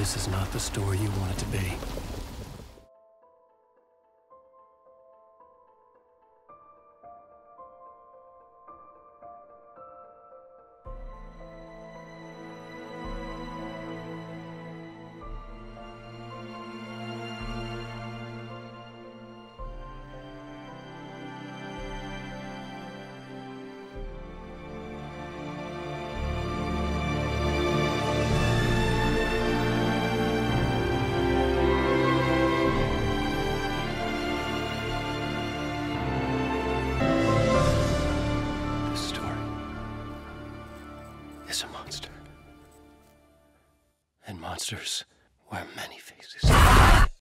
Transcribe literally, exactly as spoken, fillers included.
This is not the story you want it to be. Is a monster. And monsters wear many faces.